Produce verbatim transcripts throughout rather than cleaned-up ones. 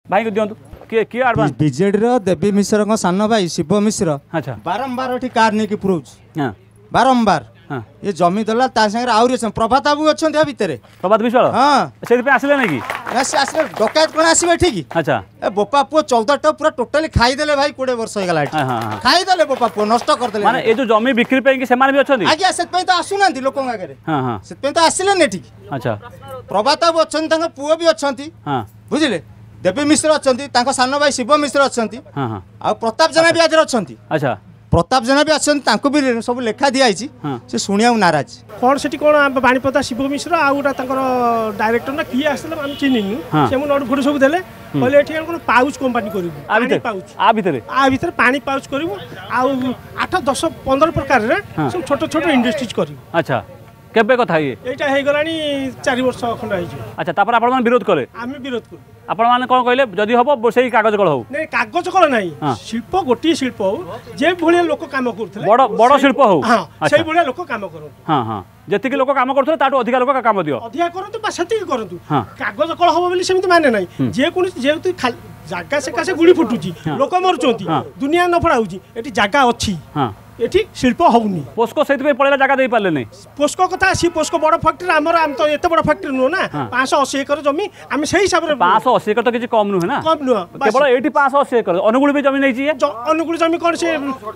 भाई को दियंतु के के एडवांस बीजेडी रो देवी मिश्र को सान भाई शिव मिश्र अच्छा बारंबार एठी कार नहीं कि प्रूव हां बारंबार हां ये जमी दला ता संगे आउरी छ प्रभात बाबू अछन या भितरे प्रभात विश्वाल हां सेति पे आसले नै कि ना से आसले डकैत कोन आसीबे ठीक अच्छा ए बोपा पो चौदह टा पूरा टोटली खाई देले भाई बीस वर्ष हो गला हां हां खाई देले बोपा पो नष्ट कर देले माने ए जो जमी बिक्री पे कि सेमान भी अछन आज्ञा सेत पे तो आसुनांती लोक आगे हां हां सेत पे तो आसिले ने ठीक अच्छा प्रभात बाबू अछन तांग पुओ भी अछंती हां बुझिले देवी मिश्र अछंती तांको सान भाई शिव मिश्र अछंती हां हां आ प्रताप जना भी आज अछंती अच्छा प्रताप जना भी अछंती तांको भी सब लेखा दिया आइछि से सुनिया नाराज कौन से बाणीपदा शिव मिश्र आ गोटा डायरेक्टर ना किए आसले हम चिन्हिनु से मु नोट फोटो सब देले कहले एठी कोन पाउच कंपनी करिवु पानी पाउच आ भीतर आ भीतर पानी पाउच करिवु आ आठ दस पंद्रह प्रकार रे सब छोट छोट इंडस्ट्रीज करिवु अच्छा केबे कथा ये एटा हे गलानी चार वर्ष खंड आइछ अच्छा तापर आपण मान विरोध करे आमी विरोध करू आपण मान कोन कहले जदी हबो सेही कागज कळ हो नै कागज कळ नै शिल्प गोटी शिल्प हो जे भलिया लोक काम करथले बड़ बड़ शिल्प हो हां सेही भलिया लोक काम करू हां हां जति के लोक काम करथले ताटो अधिक लोक काम दियो अधिक करंतु बा सती करंतु कागज कळ हबो बोली सेमित माने नै जे कोन जे तु जागा से कासे गुली फुटुची लोक मरचोंती दुनिया न फडाउची एटी जागा अछि हां एठी शिल्प होउनी पोस्को सहित पे पळेला जागा देई पाले नै पोस्को कथा सी पोस्को बड़ फैक्ट्री हमर हम तो एते बड़ फैक्ट्री नो ना पाँच सौ अस्सी एकड़ जमी हम सही हिसाब रे पाँच सौ अस्सी एकड़ तो किछि कम नु है ना कम नु केवल एटी पाँच सौ अस्सी एकड़ अनुगुण भी जमी नै छी अनुगुण जमी कोन से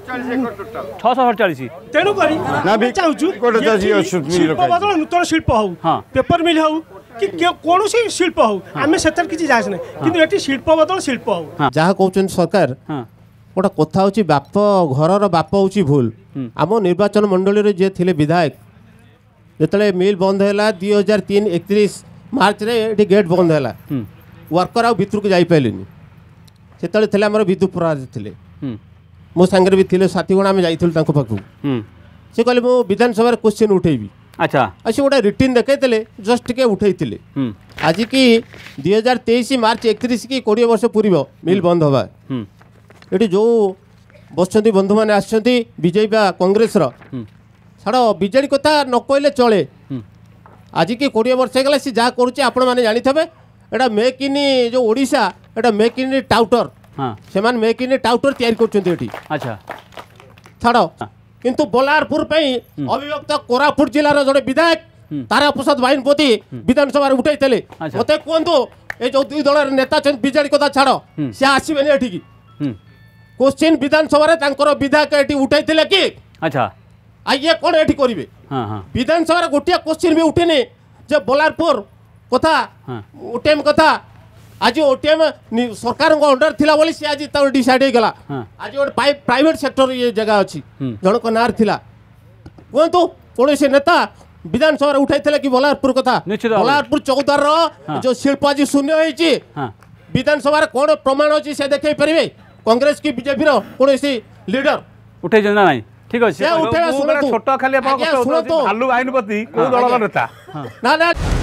छह सौ अड़तालीस तेनु करी ना भी चाहूछु शिल्प बदल नूतन शिल्प हो पेपर मिल हो कि कोन से शिल्प हो हमें सेतर किछि जायस नै किंतु एटी शिल्प बदल शिल्प हो जहा कहउछन सरकार गोटा कथा हूँ बाप घर बाप हूँ भूल आम निर्वाचन मंडल जे थे विधायक जिते मिल बंद है दुई हजार तीन एकतीस मार्च रे ये गेट बंद है वर्कर आउ भितर को जापारे से थे आम विद्युत प्रराज थे मो सांगे भी थे साथी गण आम जाइलु पाखु से कहले मु विधानसभा क्वेश्चन उठेबी अच्छा अच्छे गोटे रिटिन देखते जस्ट टे उठे आज की दुई हजार तेईस मार्च एकतीस की कोड़े वर्ष पूर्व मिल बंद हवा ये जो बसंती बंधु मैंने आजेपी कांग्रेस छाड़ विजेडी कथा न कहले चले आज की कोड़े वर्ष गला सी जहाँ करुचे जानी थे एटा मेक इन जो ओडिशा एटा मेक इन टाउटर से मेक इन टाउटर तैयारी कर अच्छा छाड़ किंतु बलारपुर अभिव्यक्त कोरापुट जिलार जो विधायक तारा प्रसाद बाहिनपति विधानसभा उठे मत कहतु ये जो दुई दल नेता विजेडी कथा छाड़ सी आसबे एठिकी क्वेश्चन विधानसभा विधायक ये उठे कि अच्छा आ ये कौन ये करेंगे विधानसभा गोटे क्वेश्चन भी उठेनि जे बलारपुर कथा ओटीएम कथा आज ओटीएम सरकार अंडर थिला बोली से आज डिसाइड होगा आज गोटे प्राइवेट सेक्टर ये जगह अच्छी जनक नार थिला कहतु कौन से नेता विधानसभा उठाई कि बलारपुर कथा बलारपुर चौदार जो शिल्प आज शून्य होती विधानसभा कौन प्रमाण अच्छी से देखे पारे कांग्रेस की बीजेपी कौन लीडर उठे ना नहीं ठीक अच्छे छोट खाली भालू बाहिनपति को दल नेता ना ना